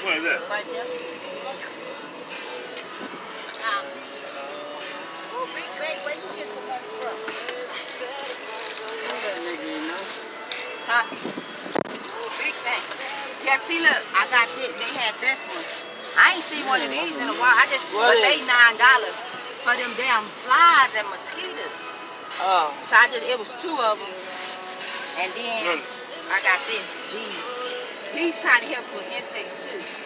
What is that? Right there. Oh, big bag, where you get the one from? That nigga, you know? Huh? Big bag. Yeah, see, look, I got this. They had this one. I ain't seen one of these in a while. I just, but they $9 for them damn flies and mosquitoes. Oh. So it was 2 of them. And then I got this. These kind of help with insects too.